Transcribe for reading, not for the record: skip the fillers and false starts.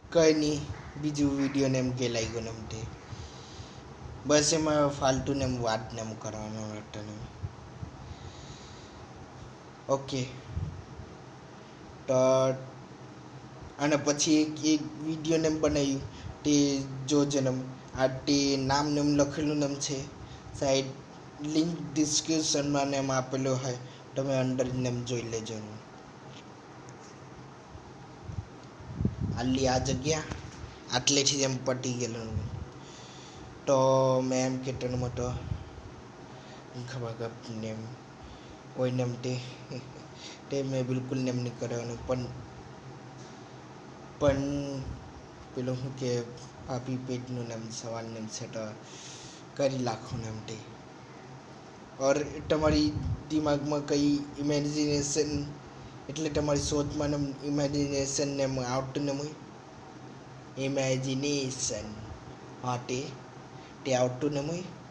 કંઈ નહીં, બીજું વિડીયોને એમ કે લાગ્યો ને એમ તે બસ એમાં ફાલતુને એમ વાતને એમ કરવાનો હતો ને ઓકે. તો અને પછી એક વિડીયોને એમ બનાવ્યું તે જોજે ને આ તે નામ ને એમ લખેલું ને એમ છે સાઈડ લિંક ડિસ્ક્રિપ્શનમાં ને એમ આપેલો હોય, તમે અંડર ને એમ જોઈ લેજો. આટલી આ જગ્યા આટલેથી એમ પટી ગયેલું. તો મેં એમ કહેતો તો ખબર ને એમ કોઈને એમ તે મેં બિલકુલ નેમ નહીં કરવાનું. પણ પેલું શું કે પાપી પેટનું નામ સવાલ નેમ છે તો કરી નાખો ને એમ તે ઓર તમારી દિમાગમાં કંઈ ઇમેજિનેશન એટલે તમારી સોચમાં ને ઇમેજિનેશન ને આવતું ને હોય ઇમેજિનેશન હા તે આવતું ને હોય